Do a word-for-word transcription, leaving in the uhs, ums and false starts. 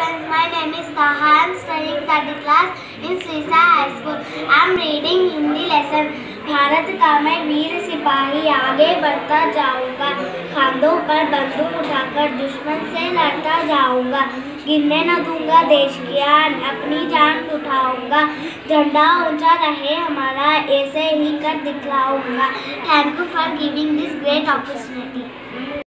friends, my name is Taha. I am studying third class in Sri Sai High School. I am reading Hindi lesson. Bharat का मैं वीर सिपाही आगे बढ़ता जाऊंगा, खांधों पर बंदूक उठाकर दुश्मन से लड़ता जाऊंगा, गिरने न दूंगा देश की आन, अपनी जान उठाऊंगा, झंडा ऊंचा रहे हमारा, ऐसे ही कर दिखलाऊंगा. Thank you for giving this great opportunity.